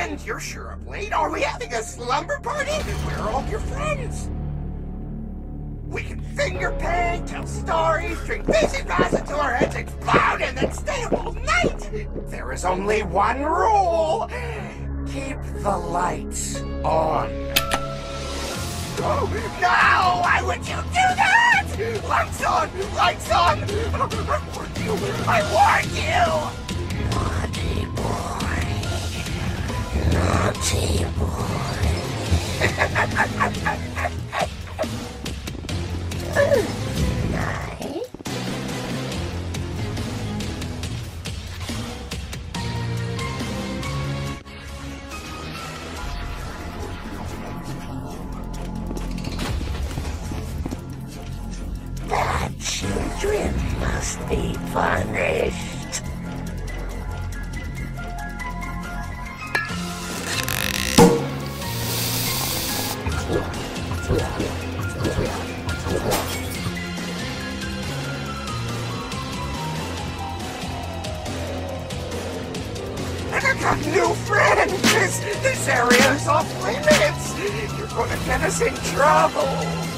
friend, you're sure up late. Are we having a slumber party? Where are all your friends? We can finger paint, tell stories, drink fizzy bars until our heads explode, and then stay up all night. There is only one rule. Keep the lights on. Oh, no! Why would you do that? Lights on! Lights on! I warned you! I warned you! Naughty boy. Naughty boy. Bad children must be punished. I got new friends! This area is off limits! You're gonna get us in trouble!